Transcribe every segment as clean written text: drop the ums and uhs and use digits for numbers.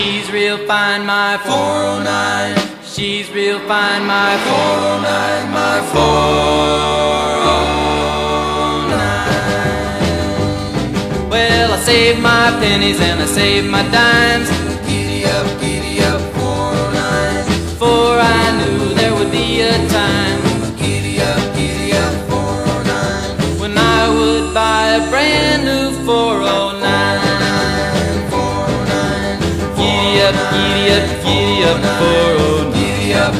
She's real fine, my 409. She's real fine, my 409, my 409. Well, I saved my pennies and I saved my dimes. Giddy up, 409. For I knew there would be a time. Giddy up, 409. When I would buy a brand new 409. 409. Giddy up, 409. Giddy up,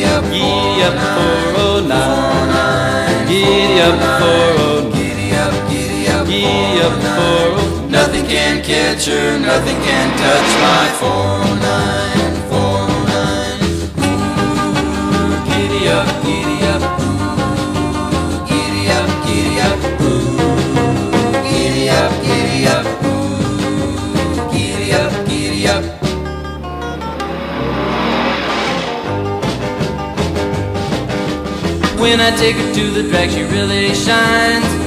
409. Giddy up, 409. Giddy up, 409. Nothing can catch her, nothing can touch my 409, 409. Ooh, giddy up, ooh, giddy up, ooh, giddy up, ooh, giddy up. When I take her to the drag, she really shines.